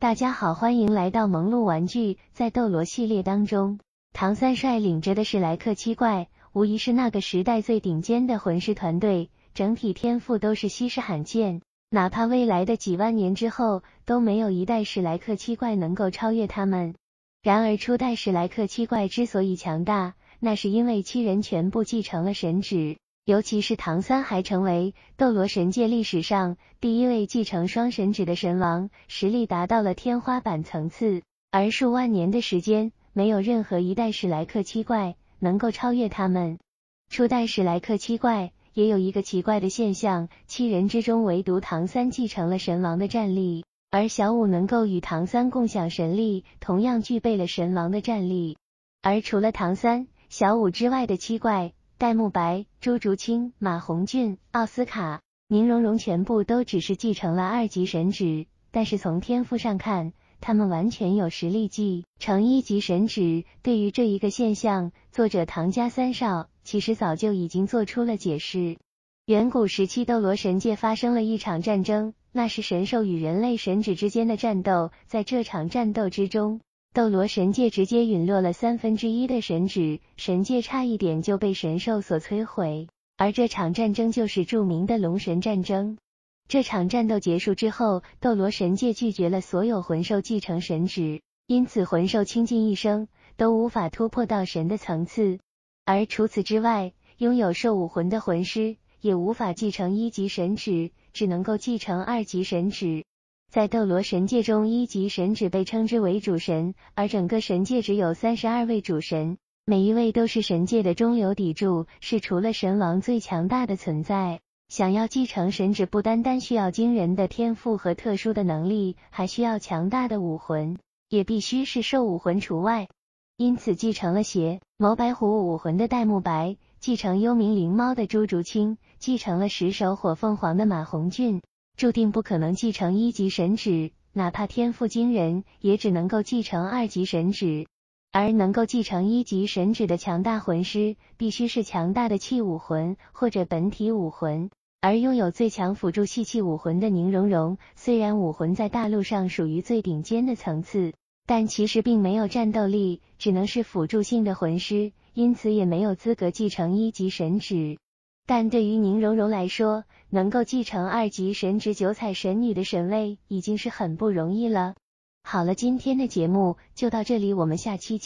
大家好，欢迎来到萌鹿玩具。在斗罗系列当中，唐三率领着的史莱克七怪，无疑是那个时代最顶尖的魂师团队，整体天赋都是稀世罕见，哪怕未来的几万年之后，都没有一代史莱克七怪能够超越他们。然而初代史莱克七怪之所以强大，那是因为七人全部继承了神旨。尤其是唐三还成为斗罗神界历史上第一位继承双神旨的神王，实力达到了天花板层次，而数万年的时间，没有任何一代史莱克七怪能够超越他们。初代史莱克七怪也有一个奇怪的现象，七人之中唯独唐三继承了神王的战力，而小五能够与唐三共享神力，同样具备了神王的战力。而除了唐三、小五之外的七怪，戴沐白、朱竹清、马红俊、奥斯卡、宁荣荣全部都只是继承了2级神旨，但是从天赋上看，他们完全有实力继承1级神旨。对于这一个现象，作者唐家三少其实早就已经做出了解释。远古时期斗罗神界发生了一场战争，那是神兽与人类神旨之间的战斗，在这场战斗之中，斗罗神界直接陨落了1/3的神旨，神界差一点就被神兽所摧毁，而这场战争就是著名的龙神战争。这场战斗结束之后，斗罗神界拒绝了所有魂兽继承神旨，因此魂兽倾尽一生都无法突破到神的层次。而除此之外，拥有兽武魂的魂师也无法继承1级神旨，只能够继承2级神旨。在斗罗神界中，1级神旨被称之为主神，而整个神界只有32位主神，每一位都是神界的中流砥柱，是除了神王最强大的存在。想要继承神旨，不单单需要惊人的天赋和特殊的能力，还需要强大的武魂，也必须是兽武魂除外。因此继承了血眸白虎武魂的戴沐白，继承幽冥灵猫的朱竹清，继承了10手火凤凰的马红俊，注定不可能继承1级神旨，哪怕天赋惊人，也只能够继承2级神旨。而能够继承1级神旨的强大魂师，必须是强大的气武魂或者本体武魂。而拥有最强辅助系气武魂的宁荣荣，虽然武魂在大陆上属于最顶尖的层次，但其实并没有战斗力，只能是辅助性的魂师，因此也没有资格继承1级神旨。但对于宁荣荣来说，能够继承2级神旨9彩神女的神位已经是很不容易了。好了，今天的节目就到这里，我们下期见。